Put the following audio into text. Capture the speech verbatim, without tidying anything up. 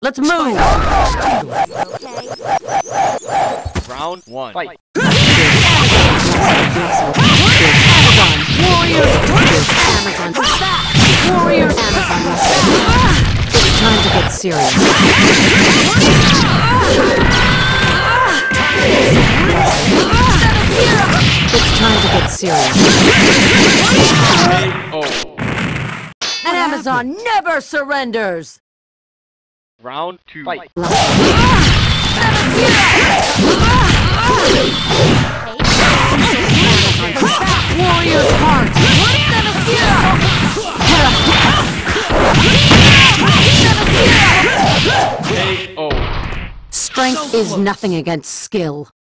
Let's move! Okay. Round one. Fight. Amazon Warriors! Amazon Warriors! Amazon It's time to get serious. It's time to get serious. Oh. An Amazon never surrenders! Round two. Fight. Warrior's heart! K O. Strength is nothing against skill.